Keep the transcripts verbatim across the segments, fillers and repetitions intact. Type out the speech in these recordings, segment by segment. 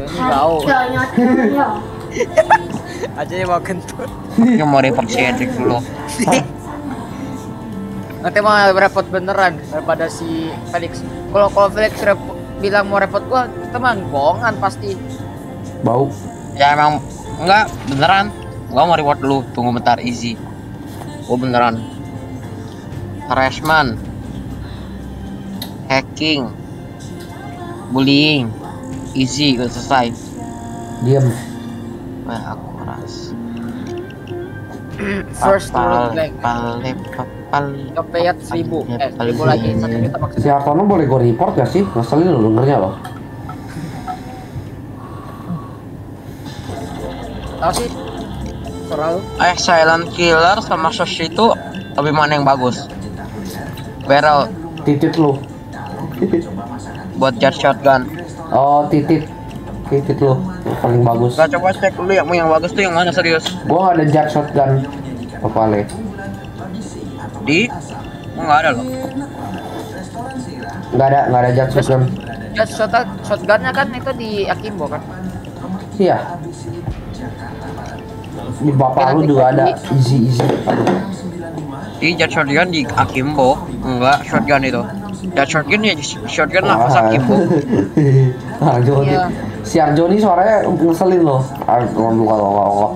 Tahu. Aja yang mau kentut. Yang mau report si Hendrik dulu. Nanti mau repot beneran daripada si Felix. Kalau kalau Felix repot, bilang mau repot gua, teman bohongan pasti. Bau. Ya emang enggak beneran. Gua mau report dulu. Tunggu bentar, easy. Gua beneran. Harassment, hacking, bullying, easy udah selesai. Diam. Wah aku ras. First Papal, blank. papal, papal, Kepeyat seribu. Eh, seribu lagi satu juta maksudnya. Si Artono boleh gue report gak sih? Ngeselin lo dengernya loh. Tahu sih? Selalu. Eh silent killer sama Soshi itu lebih mana yang bagus? Barrel Titit lu. buat jet shotgun. Oh titit. Titit lu. Yang paling bagus. Gak coba cek dulu yang yang bagus tuh yang mana serius? Gua gak ada jet shotgun. Papale. Di? Oh, nggak ada loh. Nggak ada, nggak ada jet shotgun. Ya shot shotgunnya kan itu di Akimbo kan? Iya. Di bapak lu juga ada. Easy easy. Di jet shotgun di Akimbo, enggak shotgun itu. Jet shotgun ya shotgun lah pas Akimbo. Ah, Joni. Iya. Si Arjo nih suaranya ngeselin loh. Arjo lu kalau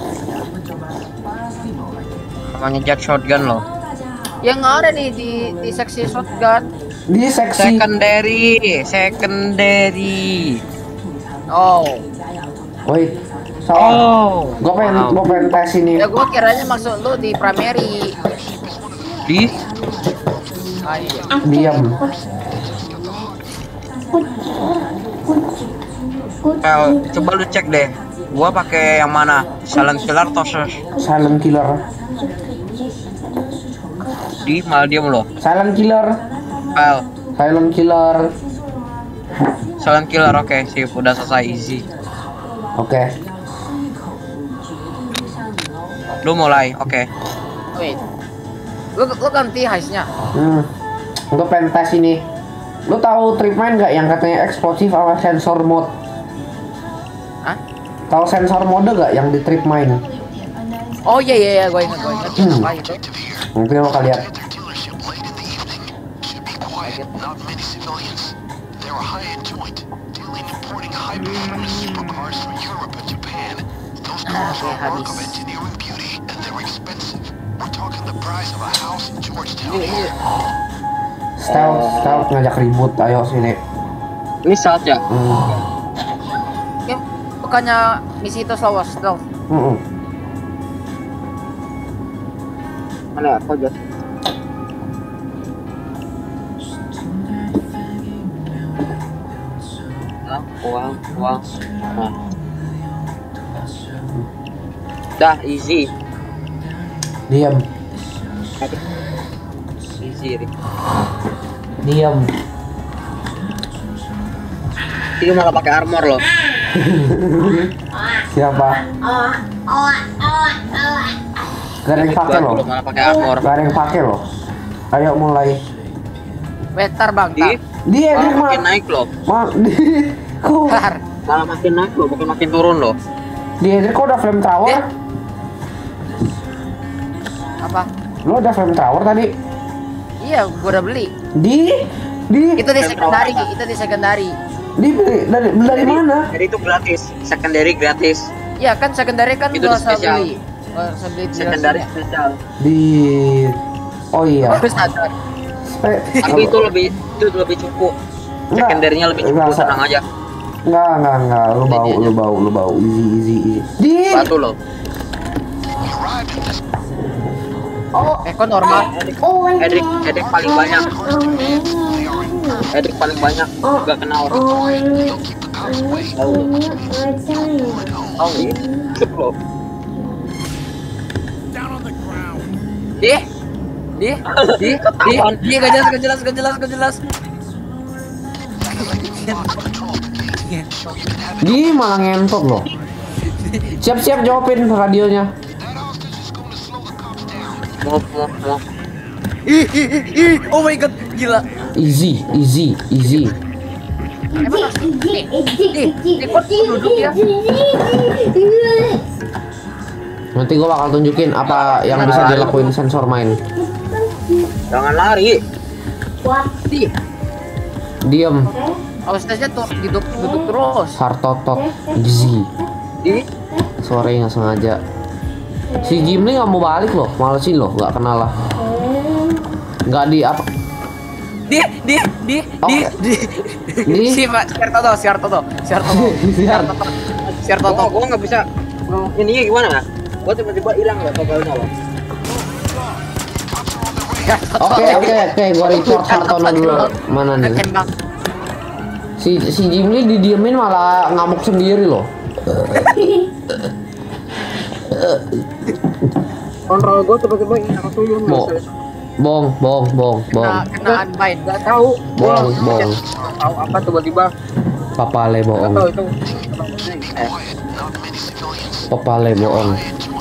Namanya jet shotgun loh. Yang ada nih di di seksi shotgun. di seksi. Secondary, secondary. Oh. Wait. Salah. Oh. Gue pengen, Wow. gue pengen tes ini. Ya gua kiranya maksud lu di primary. Di Ah iya. Diam. eh, coba lu cek deh. Gua pakai yang mana? Silent killer atau Sosh? Silent killer. Di malah diem loh. Silent killer. File. Silent killer. Silent killer oke, sip udah selesai easy. Oke. Lu mulai, oke. Wait. Lu lu ganti heistnya. Hmm. Gue pengen tes ini. Lu tahu trip mine nggak yang katanya eksplosif sama sensor mode? Hah? Tahu sensor mode gak yang di trip mine? Oh iya iya iya gua ingat gua ingat. Hmm. Apa itu? Mungkin lo kali lihat. Oke, habis. Ini ini Stealth, stealth ngajak ribut. Ayo sini. Ini saat ya. Hmm. ini bukannya misi itu slow stealth. Hmm. Mana aku aja. Nah, uang, uang. Nah. Dah easy. Diam. Easy, Rik. Diam. Ini malah pakai armor loh. Siapa? Gak ada yang pakai loh. Belum malah pakai armor. Gak ada yang pakai loh. Ayo mulai. Wetar bang, Di, tar. Dia malah dia mah. makin naik loh. Ma, di, kok Tar. Malah makin naik loh, bukan makin turun loh. dia dia kok udah flame tower? Eh. Apa? Lo udah flame tower tadi? Iya, gua udah beli. Di di Itu di secondary, itu di secondary. di beli dari beli dari mana? Jadi itu gratis, secondary gratis, Iya kan secondary kan Itu gua di usah spesial. beli. Gua usah beli di secondary jelasnya. spesial. Di oh iya. Bagus ada. Eh, Tapi itu lebih itu lebih cukup. Enggak. Secondary-nya lebih cukup, Enggak, tenang aja. Enggak, enggak, enggak. Lu bau, lu bau, lu bau. Easy, easy, easy. Di. Batu loh. Eh kok normal? Edric, Edric paling banyak. Edric paling banyak. Gak kenal. Tahu. Tahu ya? Cuk loh. Di, di, di, di, di, gak jelas, gak jelas, gak jelas, gak jelas. Di malah ngentot loh. Siap-siap jawabin radionya. Mau, mau, mau. Ih, ih, ih, ih, oh my god, gila. Easy, easy, easy. Emang harus nih, nih, nih kok duduk ya? Nanti gua bakal tunjukin apa yang bisa dilakuin sensor main. Jangan lari. Nih, Diem. awas-awasnya tuh duduk duduk terus. Hartotot Gzi. Di Sore nggak sengaja. Si Jimmy nggak mau balik loh, malesin loh, nggak kenal lah. Nggak di apa? Di, di, di, di, Oke. di, Di? si Pak, share toto, share toto, share toto, share toto, share toto. Gua gua nggak bisa. Ininya gimana? Gua tiba-tiba hilang loh totalnya loh. Share toto. Oke oke oke, gua report Hartono dulu. Mana nih? Keren bang. Si si Jimmy didiemin malah ngamuk sendiri loh. Kontrol gua tiba-tiba hilang tuyul. Bo, bong bong bong bong. Kena, kena unbind. Gak tahu. Bohong, bohong. Tahu apa tiba-tiba. Papale Gak bohong. tahu itu. Eh, Papale bohong.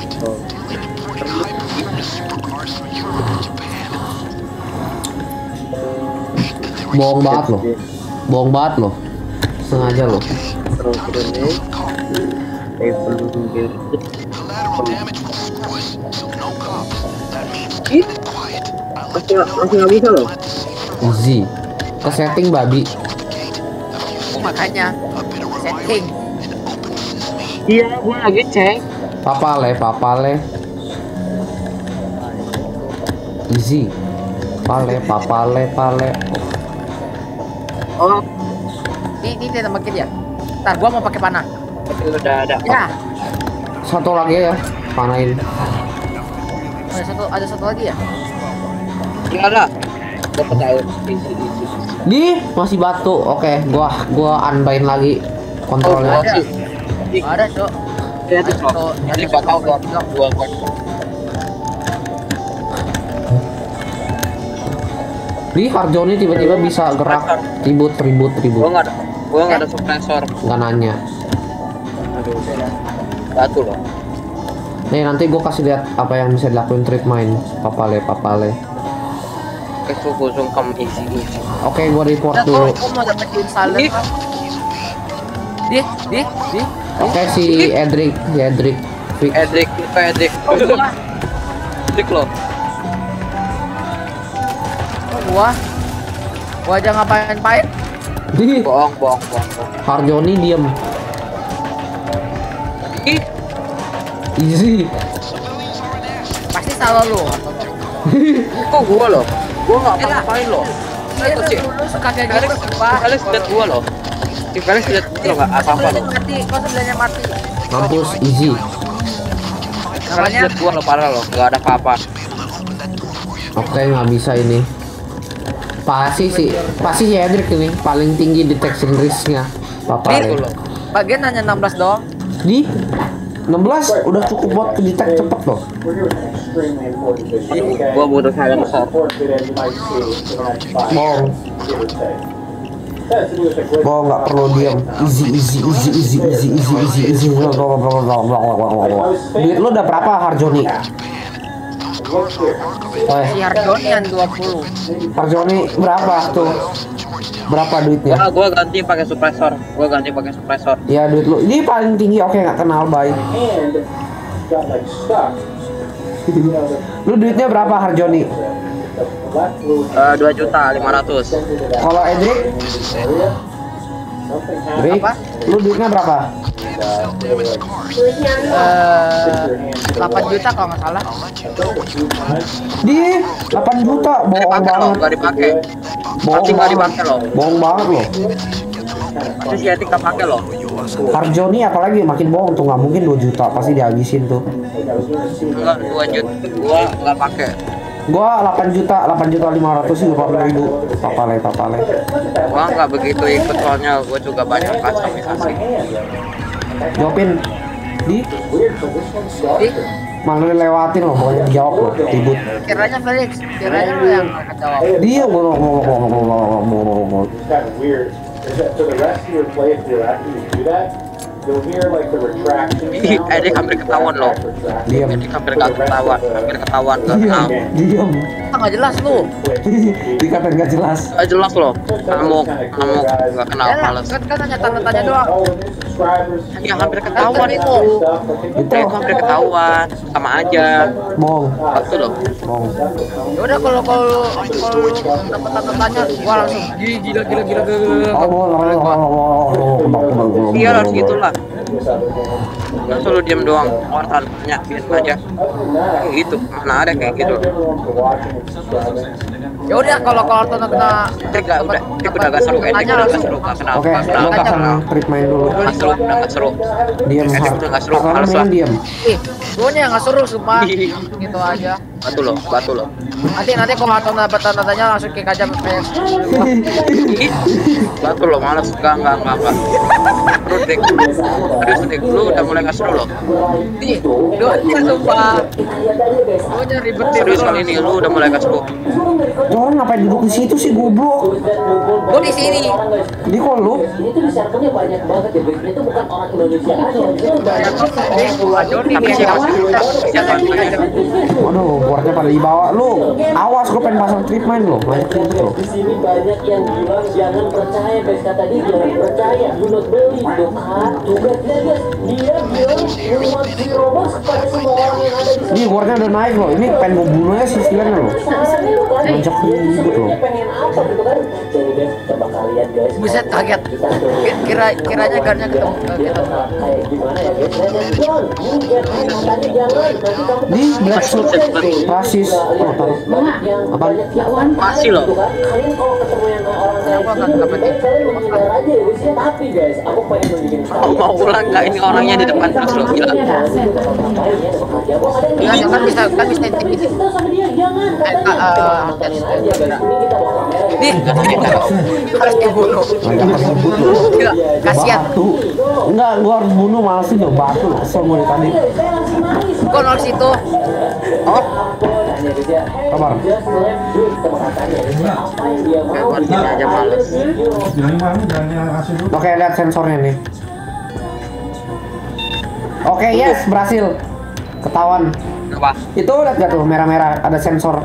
Bohong banget loh. Bohong banget loh. Sengaja loh. terus terus nih. Eh, belum gitu. Ih, masih masih nggak bisa loh. Z. Ke setting babi. Makanya setting. Iya, gua lagi cek. Papale papale. Z. Pale papale pale. Oh, Ini ini dia tambah ya. Ntar gua mau pakai panah. itu udah ada. Ya, Satu lagi ya, panain. ada satu ada satu lagi ya. Enggak ada. Dapat air. Isi isi. Di masih batu. Oke, gua gua unbind lagi kontrolnya. Oh, sih. Nggak ada cok. Lihat itu. Tuh, Jadi ada bakal satu gua bilang. gua gua. Di Harjoni tiba-tiba bisa gerak ribut ribut Gua ribut. nggak ada. Gua nggak ada suppressor. Nggak nanya. Aduh, udah. Batu loh. Nih nanti gua kasih lihat apa yang bisa dilakuin trip main. Papale papale. Kesuku sungkem isi isi. Oke, gua report Udah, dulu. gua mau dapetin salad. Ih. Di, di, di. Oke, si Edric, si Edric. Fix. Edric, itu Edric. Oh, gua, Edric loh. oh, gua. Gua aja ngapain-ngapain. Di Bohong, bohong, bohong, bohong. Harjoni diem. Ih, Easy. Pasti salah lu. kok gua loh? Gua nggak Elah. apa-apain loh. Saya Itu sih. dulu suka kayak Felix, gitu, Pak. Felix lihat gua loh. Si Felix lihat gua loh nggak apa-apa loh. Mati, kok sebelahnya mati. Mampus easy. Felix Namanya lihat gua loh parah loh, nggak ada apa-apa. Oke, nggak bisa ini. Pasti sih, pasti si Edric ini paling tinggi detection risknya. Itu Papale. loh. bagian hanya enam belas doang. Di enam belas udah cukup buat ke detect cepet loh. Gua butuh silencer. Bohong. Bohong, nggak perlu diam. Easy easy easy easy easy easy easy easy. Duit lo udah berapa Harjoni? Oh, Si Harjonian dua puluh. Harjoni berapa tuh? Berapa duitnya? Gua gua ganti pakai suppressor. Gua ganti pakai suppressor. Ya duit lo ini paling tinggi. Oke, nggak kenal baik. Lu duitnya berapa Harjoni? Eh, dua juta lima ratus. Kalau Edric? Edric? Apa? Lu duitnya berapa? Eh, delapan juta kalau nggak salah. Di delapan juta, bohong Dipakai loh, banget. nggak dipakai. Bohong Pasti nggak banget. dipakai loh. Bohong banget loh. Pasti si Etik nggak pakai loh. Harjoni apalagi makin bohong tuh, nggak mungkin dua juta, pasti dihabisin tuh. Enggak, dua juta. Gua nggak pakai. Gua delapan juta, delapan juta lima ratus lima puluh ribu. Papale, papale. Gua nggak begitu ikut soalnya gua juga banyak customisasi. Jawabin. Di Di, malah lewatin loh, pokoknya dijawab loh, ribut. kiranya Felix, kiranya lu yang akan jawab. Dia ngomong ngomong ngomong ngomong ngomong ngomong. Ih, Edik hampir ketahuan loh. Diam. Edik hampir gak ketahuan, hampir ketahuan gak kenal. Diam. Diam. Ah, nggak jelas lu. Dikatain gak jelas. Gak jelas loh. Ngamuk, ngamuk, gak kenal, Ya, males. kan kan hanya tanda-tanya doang. Ya hampir ketahuan itu. Itu Ya, itu hampir ketahuan, sama aja. bohong. Waktu loh. Bohong. Ya udah kalau kalau kalau dapat tanda-tanya gua langsung gila gila gila gila gila. Iya harus gitulah. Nggak selalu diam doang, orang tanya biarin aja. Kayak gitu, mana ada kayak gitu. Ya udah kalau kalau tuh kena Edik gak udah, Edik udah gak seru, Edik udah gak seru, gak kenal, Oke, gak kenal, lo gak kasih kenal. trip main dulu. Gak seru, udah gak seru. Diam. Edik udah gak seru, Kakak males lah. main diam. ih, gua nya nggak seru sumpah. Gitu aja. Batu loh, batu loh. Nanti nanti kalau atau dapat tanda-tanya langsung kick aja kayak Ih, batu loh, males. Enggak, enggak, enggak, enggak. Terus Dik, terus Dik, lu udah mulai gak seru loh. nih, dua sumpah. Gua nya ribet Serius kali ini, lu udah mulai gak seru. Orang ngapain duduk di situ sih goblok? Gua di sini. Di kok lu? Ini tuh di servernya banyak banget ya, guys. Itu bukan orang Indonesia aja. Joni Tapi sih masih siapa aja. Aduh, buatnya pada dibawa lu. Awas, gue pengen pasang trip main lo. Banyak trip lo. Di sini banyak yang bilang jangan percaya, guys. Kata dia jangan percaya, do not believe. Tuh kan, juga dia guys. Dia bilang rumah di Roblox kepada semua orang yang ada di Ini guardnya udah naik loh. Ini pengen gue bunuhnya sih silakan lo. Ngajak ribut lo. pengen apa gitu kan? Jadi guys, coba kalian guys. Buset kaget. Kira kiranya garnya ketemu gitu. Kayak gimana ya guys? Jangan John, you get katanya jangan. Nanti kamu Di black suit rasis. Oh, taruh. Apa? Masih loh. Kalian kalau ketemu yang orang kayak Kenapa gini, nggak lebih baik kalian menghindar aja ya guys ya. Tapi guys, aku pengen nunjukin Mau mau ulang nggak ini orangnya di depan terus lo gila. Iya, ya kan bisa kan bisa intimidasi. Kita sama dia jangan. Eh, Katanya ah, ah, nontonin aja guys. Ini kita bawa kamera guys. Nih, harus dibunuh. Ngajak ribut lo. Gila, kasihan. Batu. Enggak, gua harus bunuh malesin lo. Batu. Kesel gue tadi. Saya langsung nangis. Kok nol situ? Oh, Tanya guys ya. Hey, kabar. just left dude. Kita bakal tanya guys ya. Apa yang dia mau? Buat gini aja males. Oke, lihat sensornya nih. Oke, yes, berhasil. Ketahuan. Apa? Itu lihat gak tuh merah-merah ada sensor.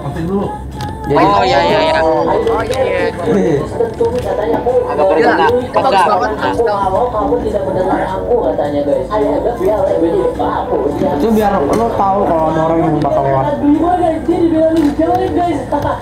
Jadi Oh iya iya iya. Oh iya. Katanya aku Agak Gila, berbeda. itu bagus banget. aku kalau kamu tidak mendengar aku katanya guys. Ayo agak biar lebih aku. itu biar lo tahu kalau ada orang yang bakal lewat. Dua guys, dia dibilangin jangan guys.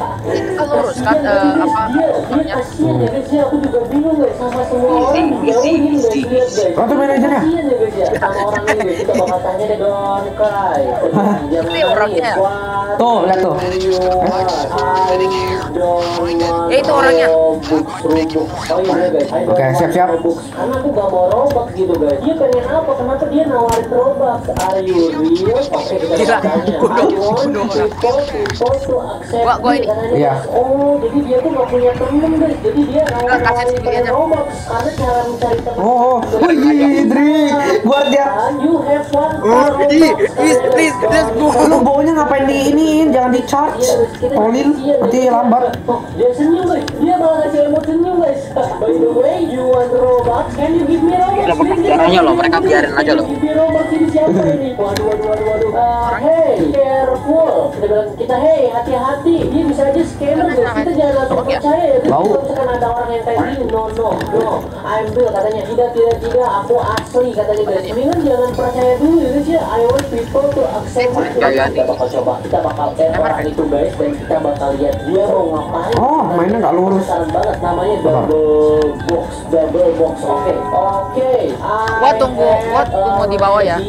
Kan lurus kan eh, apa? Dia dia kasihan ya guys ya. Aku juga bingung guys sama semua orang dijauhin guys. Lihat guys. Oh, itu manajernya. Kasihan ya guys ya sama orang ini guys. Kita bakal tanya deh don't cry. Jangan Ini orangnya. nangis. What Tuh, lihat tuh. you want? I don't want Eh, itu orangnya. Robux, Robux. Oh iya guys. I don't Oke, want siap-siap. Robux. Karena aku gak mau Robux gitu guys. Dia pengen apa? Kenapa dia nawarin Robux? Are you real? Oke, kita Gila, tanya. bodoh, I want bodoh orang. people people to accept Gua- gua me. ini. Katanya, Iya. guys. Oh, jadi dia tuh gak punya temen guys. Jadi dia kasih nawarin sendiri pengen aja. Robux. Karena cara mencari temen. Oh, wih, Dri, guardia. And you have one Oh, Robux. ini, please, please, let's go. Lu baunya ngapain di ini? Jangan di charge. Tolin, nanti lambat. Oh, dia senyum guys, dia malah ngasih emot senyum guys. By the way, you want Robux? Can you give me Robux? Udah pakai caranya loh, mereka biarin aja loh. Give me Robux ini siapa ini? Waduh, waduh, waduh, waduh. Uh, hey, careful. Kita bilang kita, hey, hati-hati. Dia bisa aja scammer guys. Kita jangan langsung percaya ya. Bau. Kalau misalkan ada orang yang kayak gini, no, no, no. I'm real katanya. Tidak, tidak, tidak. Aku asli katanya guys. Mendingan jangan percaya dulu ya guys ya. I want people to accept me. Kita bakal coba, kita bakal add orang itu guys, dan kita bakal lihat dia mau ngapain. Oh, mainnya nggak lurus. Penasaran banget, namanya double box, double box. Oke, oke. Gua tunggu, gua tunggu di bawah ya.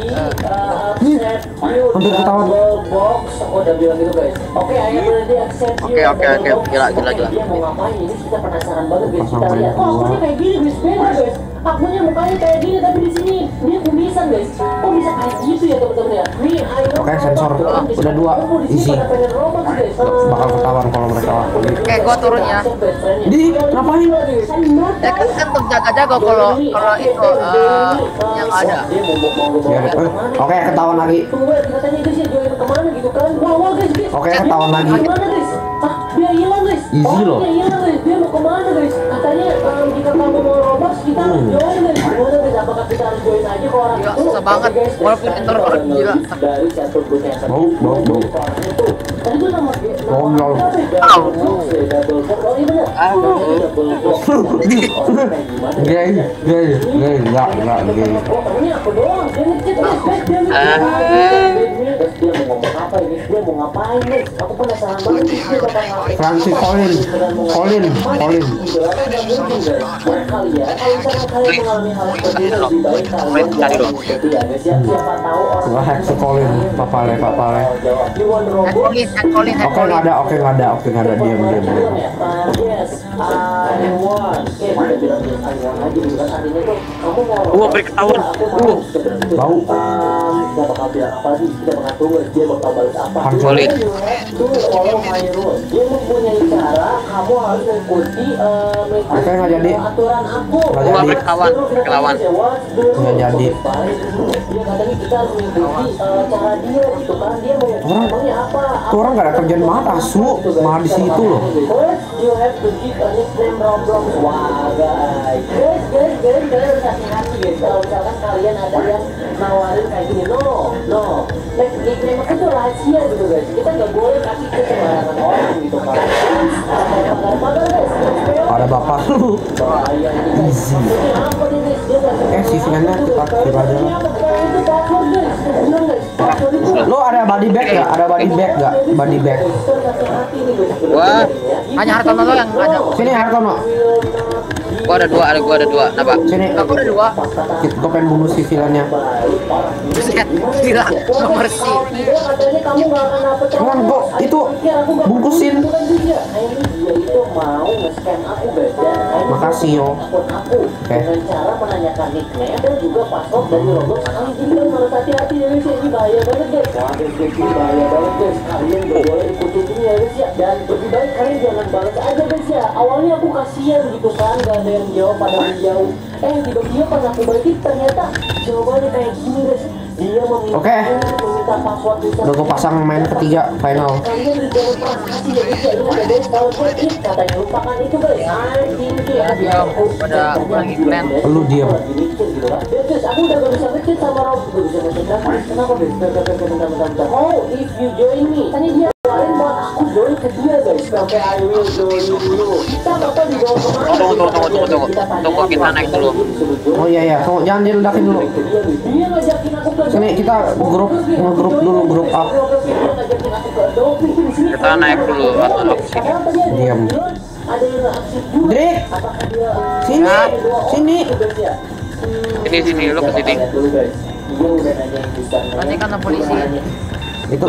Nih, hampir ketahuan. Double box, aku udah bilang gitu guys. Oke, I already accept you. Oke, oke, oke. Gila, gila, gila. Dia mau ngapain? Ini kita penasaran banget guys. Kita Pasang lihat. main Oh, akunnya kayak gini guys, beda guys. Akunnya mukanya kayak gini, tapi di sini dia kumisan guys. Kok bisa kayak gitu ya teman-teman ya? Nih, ayo. Oke, sensor. Udah dua, isi. Bakal ketahuan kalau mereka lakuin. Oke, gua turun ya. Di, ngapain? Ya kan kan tuh jaga-jaga kalau kalau itu eh, yang ada. Ya, eh, oke, ketahuan lagi. Tunggu guys, katanya guys ya join kemana gitu kan? Wah, wah guys, guys. Oke, ketahuan lagi. Gimana guys? Ah, dia hilang guys. Easy oh, loh. dia hilang guys. Dia mau kemana guys? Katanya um, jika kamu mau Robux kita harus Hmm. join guys. Gimana guys? Apakah kita harus join aja ke orang Gila, itu, susah banget. oke, guys, Walaupun sekarang enter kita orang bakal gila. nge-review dari satu booth yang Bau, bau, bau. orang itu. Tadi tuh nama Oh, nama no. apa ya? Au. Double box ya, double box. Oh iya bener. Au. Double box. Orang kayak gimana ya? Gay, gay, gay, enggak, enggak, gay. Oh, ini aku doang. Dia ngechat, guys, guys, dia ngechat. Ah. Terus dia mau ngomong apa ini? Dia mau ngapain nih? Aku penasaran banget sih dia bakal ngapain. Francis Colin, Colin, Colin. Buat kalian, kalau misalkan kalian mengalami hal seperti ini, lebih baik kalian jangan seperti ya guys ya. Siapa tahu orang Gua hack si Colin, papale, papale. You want Head robot? Colin, head Colin, head Oke, nggak ada, oke, nggak ada, oke, nggak ada, diam, diam, diam. Uh, yes, I want. Oke, kita bilang yes, I want aja gitu kan. Artinya tuh kamu mau robot? Gua beri ketahuan. Ya, aku mau. Bau. Um, kita bakal bilang apa lagi? Kita bakal tunggu dia bakal balas apa. Solid. You have to follow my rules. Dia mempunyai cara kamu harus mengikuti uh, mengikuti Oke, nggak jadi. aturan aku. Nggak Gua jadi. beri kawan, kawan. Nggak jadi. Dia katanya kita harus mengikuti uh, cara dia gitu kan. Dia mau Orang- emangnya apa? Tuh orang nggak ada kerjaan banget, asu. Malah di situ loh. First, you have to give a nickname Roblox. Wah, guys. Guys, guys, guys, kalian harus hati-hati guys. Kalau misalkan kalian ada yang nawarin kayak gini, no, no. Like, nickname aku tuh rahasia gitu guys. Kita nggak boleh kasih ke sembarangan orang gitu kan. Pagar-pagar guys. Ada bapak lu. Bahaya ini guys. Maksudnya apa nih guys? Dia nggak Eh, si Fiannya kita kira aja. Ini apa? Itu password guys. Bilang guys. Password itu. Lo ada body bag nggak? Ada body bag nggak? Body bag. Hati-hati nih guys. Wah. Hanya Hartono lo yang ada. Sini Hartono. Gua ada dua, ada gua ada dua. Napa? Sini. Aku ada dua. Gue pengen bunuh si villainnya. Buset, gila, nomor si. Dia katanya kamu nggak akan dapet Cuman kok itu bungkusin. Bukan dia. Ini dia itu mau nge-scam aku guys. Dan ini Makasih, yo. akun aku Oke. dengan cara menanyakan nickname dan juga password dari Roblox. Kali ini kan harus hati-hati ya guys. Ini bahaya banget guys. Wah guys, guys, ini bahaya banget guys. Kalian nggak boleh ikutin ini ya guys ya. Dan lebih baik kalian jangan balas aja guys ya. Awalnya aku kasihan gitu kan, gak ada yang jawab pada menjauh. Eh tiba-tiba pas aku balik ternyata jawabannya kayak gini guys. Dia meminta, Oke. meminta password user. Udah gue pasang main ketiga final. Kalian jangan pernah kasih ya guys ya. Ini ada guys kalau gue klik katanya lupakan itu guys. I think ya. Diam, pada lagi plan. Lu diam. Ya guys, aku udah gak bisa ngechat sama Rob. Gak bisa ngechat lagi. Kenapa guys? Bentar, bentar, bentar, bentar, bentar. Oh, if you join me. Tadi dia keluarin buat aku join ke dia guys. Sampai I will join you. Kita bakal dibawa kemana? Tunggu, tunggu, tunggu, tunggu, tunggu. Tunggu, kita naik dulu. Oh iya iya, tunggu jangan diledakin dulu. Dia ngajakin aku ke Sini kita grup ngegrup dulu grup up. Kita naik dulu atau ke sini. Diam. Ada yang aktif juga. Drake, Apakah dia sini, sini. Sini sini lu ke sini. Nanti kan polisi. Itu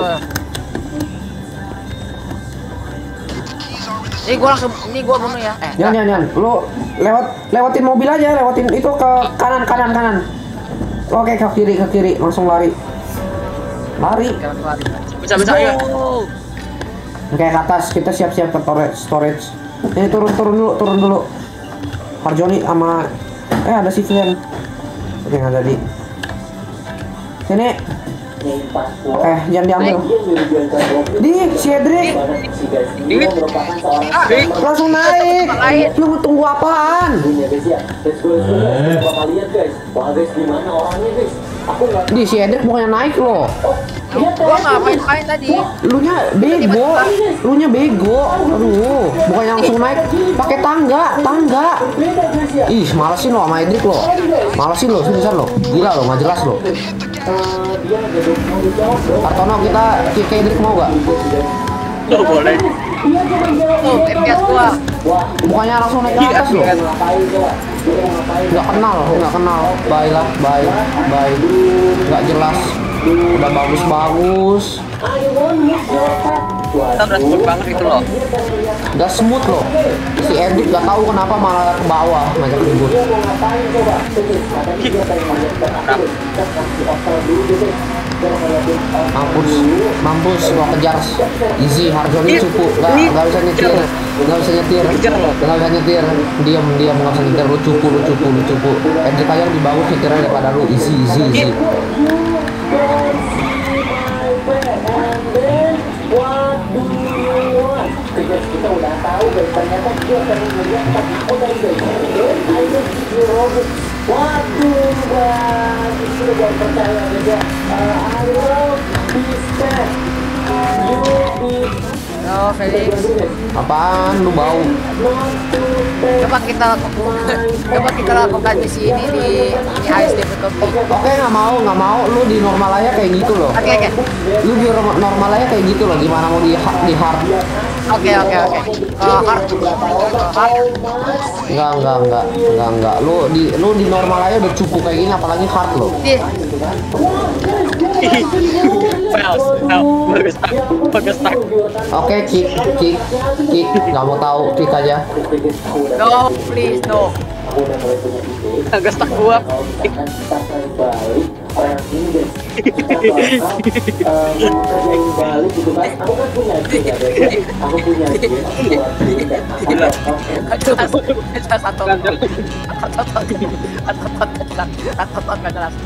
Ini gua langsung, ini gua bunuh ya. Eh, jangan jangan, jangan. Lu lewat lewatin mobil aja, lewatin itu ke kanan kanan kanan. Oke ke kiri ke kiri, langsung lari. Lari. jangan keluar. Bisa bisa ya. Oke ke atas, kita siap-siap ke storage storage. Ini turun turun dulu, turun dulu. Harjoni sama eh ada si Fian. Oke nggak jadi. Sini. Eh jangan diambil. Di si Edric. Ini Dik. Langsung naik. Lu mau tunggu apaan? Ini ya guys ya. Let's go, let's go guys. Bakal lihat guys. Wah guys, gimana orangnya guys? Aku nggak. Di si Edric bukannya naik loh. Oh, dia Gua ngapain-ngapain tadi? Lu nya bego. Lu nya bego. Aduh, bukannya langsung naik pakai tangga, tangga. beda guys ya. Ih, malesin lo sama Edric lo. Malesin lo, seriusan lo. Gila lo, nggak jelas lo. Eh, dia nggak mau dijawab dong. Kartono kita kick Edric mau gak? Tuh boleh. Dia cuma jawab. Tuh, F P S gua. Wah, Bukannya langsung naik ke atas lo. dia ngapain coba? Dia mau ngapain? Nggak kenal, nggak kenal. Bye lah, bye, bye. Nggak jelas. Udah bagus-bagus. I want move your head. Kita udah smooth banget itu loh. Udah smooth loh. Si Edric nggak tahu kenapa malah ke bawah ngajak ribut. Dia mau ngapain coba? Tuh, katanya dia pengen ngeliat aku. Kita kasih offer dulu gitu. Dia mau ngeliatin offer Mampus, dulu. mampus gua kejar. Easy, Harjoni cupu. Nggak, nggak bisa nyetir. Nggak bisa nyetir. Nggak bisa nyetir. Diam, diam nggak bisa nyetir. Lu cupu, lu cupu, lu cupu. Edric aja lebih bagus nyetirnya daripada lu. Easy, easy, easy. Kita udah tahu guys, ternyata dia sering melihat tapi oh dari guys, I don't see Robert. Waduh guys, juga jangan percaya juga. Uh, I love this man. You be Oh, Felix. Apaan lu bau? Coba kita coba kita lakukan misi ini di di A S D Betoki. Oke, nggak mau, nggak mau. Lu di normal aja kayak gitu loh. Oke oke. Lu di norm- normal aja kayak gitu loh. Gimana mau di ha- di hard? Oke oke oke. Eh, hard. Hard. Enggak, enggak, enggak, enggak, enggak. Lu di lu di normal aja udah cukup kayak gini, apalagi hard lo. Di. Well, well, bagus tak, bagus tak. Oke, kick, kick, kick. Nggak mau tahu, kick aja. No, please no. Bagus tak gua. Gila. Jelas, jelas satu. Satu nggak jelas.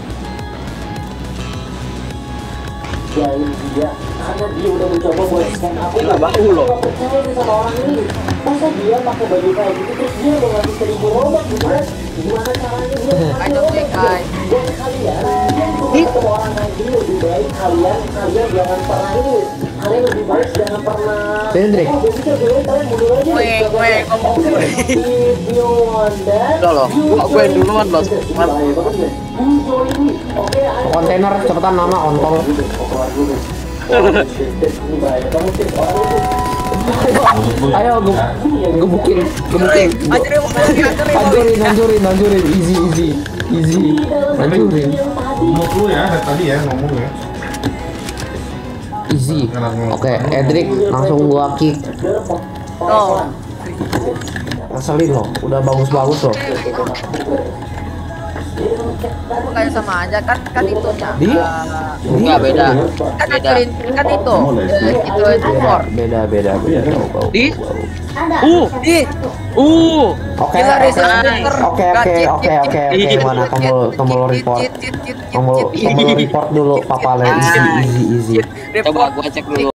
Jauhin dia karena dia udah mencoba buat scam aku. Gila, bau loh. Aku percaya sih sama orang ini. Masa dia pakai baju kayak gitu terus dia udah ngasih seribu robot gitu kan? Gimana caranya dia? I don't think I. Dan kalian, kalian tuh ketemu orang kayak gini lebih baik kalian kalian jangan pernah ini. Kalian lebih baik jangan pernah. Hendrik. Oh, begitu dulu kalian mundur aja. Weh, weh, ngomong gue. If you want that, Udah loh, gua gue duluan loh. bahaya banget ya. You join me. Oke, ayo. Kontainer cepetan nama ontol. Ayo, gue gebukin, gebukin. Anjir, Hancurin, hancurin, hancurin. Easy, easy, easy. Hancurin. Ngomong dulu ya dari tadi ya ngomong ya. Easy. Oke, Edric langsung gua kick. Oh. Ngeselin loh, udah bagus-bagus loh. Kayak sama aja kan kan itu ya. Di? Eh, Enggak beda. kan Beda. hancurin kan itu eh, itu itu core. Beda, beda, beda. Bau, bau, Di? bau. Uh, Di. uh. Oke, Gila, oke, resistor. oke, oke, oke, oke, oke. Mana tombol tombol report? Tombol tombol report dulu, Papa Le. Easy, easy, easy. Coba gua cek dulu.